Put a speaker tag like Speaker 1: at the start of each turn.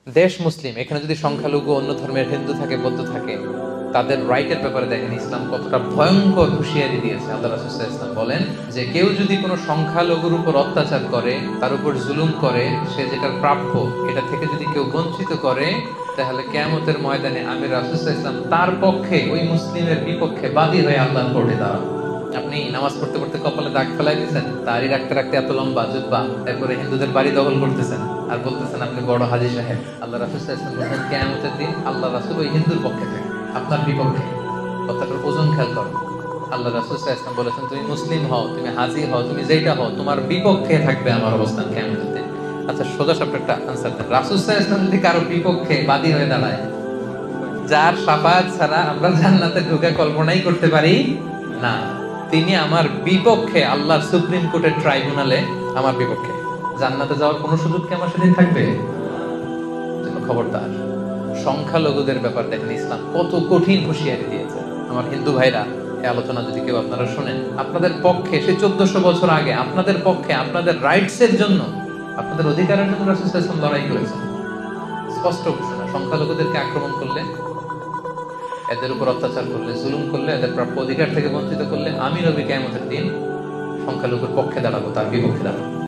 Speaker 1: দেশ মুসলিম, এখানে যদি সংখ্যালঘু অন্য ধর্মের হিন্দু থাকে, বৌদ্ধ থাকে, তাদের রাইটের ব্যাপারে দেখেন ইসলাম কতটা ভয়ঙ্কর হুঁশিয়ারি দিয়েছে। আল্লাহ রাসূল সাল্লাল্লাহু আলাইহি ওয়াসাল্লাম বলেন যে কেউ যদি কোনো সংখ্যালঘুর উপর অত্যাচার করে, তার উপর জুলুম করে, সে যেটার প্রাপ্য এটা থেকে যদি কেউ বঞ্চিত করে, তাহলে কিয়ামতের ময়দানে আমি রাসূল সাল্লাল্লাহু আলাইহি ওয়াসাল্লাম তার পক্ষে, ওই মুসলিমের বিপক্ষে বাদী হয়ে আল্লাহর কোর্টে দাঁড়াবো। আপনি নামাজ পড়তে পড়তে কপালে দাগ ফেলাই দিয়েছেন, দাড়ি রাখতে রাখতে এত লম্বা জুব্বা, তারপরে হিন্দুদের বাড়ি দখল করতেছেন আর বলতেছেন আপনি বড় হাজী সাহেব। আল্লাহ রাসূল সাল্লাল্লাহু আলাইহি ওয়াসাল্লাম বলেন কিয়ামতের দিন আল্লাহ রাসূল ওই হিন্দুর পক্ষে থাকে, আপনার বিপক্ষে। কথাটার ওজন খেয়াল করো। আল্লাহ রাসূল সাল্লাল্লাহু আলাইহি ওয়াসাল্লাম বলেছেন তুমি মুসলিম হও, তুমি হাজী হও, তুমি যেটা হও, তোমার বিপক্ষে থাকবে আমার অবস্থান কিয়ামতের দিন। আচ্ছা, সোজা সাপটা একটা আনসার দেন। রাসূল সাল্লাল্লাহু আলাইহি ওয়াসাল্লাম যদি কারো বিপক্ষে বাদী হয়ে দাঁড়ায়, যার শাফাআত ছাড়া আমরা জান্নাতে ঢোকা কল্পনাই করতে পারি না, তিনি আমার বিপক্ষে আল্লাহর সুপ্রিম কোর্টের ট্রাইব্যুনালে আমার বিপক্ষে, জান্নাতে যাওয়ার কোনো সুযোগ কি আমার সেদিন থাকবে? খবরদার। সংখ্যালঘুদের ব্যাপার দেখেন ইসলাম কত কঠিন হুঁশিয়ারি দিয়েছে। আমার হিন্দু ভাইরা, এই আলোচনা যদি কেউ আপনারা শোনেন, আপনাদের পক্ষে সে 1400 বছর আগে আপনাদের পক্ষে, আপনাদের রাইটস এর জন্য, আপনাদের অধিকারের জন্য রাসূল সাল্লাল্লাহু আলাইহি ওয়াসাল্লাম লড়াই করেছেন। স্পষ্ট ঘোষণা, সংখ্যালঘুদেরকে আক্রমণ করলে, এদের উপর অত্যাচার করলে, জুলুম করলে, এদের প্রাপ্য অধিকার থেকে বঞ্চিত করলে, আমি নবী কিয়ামতের দিন সংখ্যালঘুর পক্ষে দাঁড়াবো, তার বিপক্ষে দাঁড়াবো।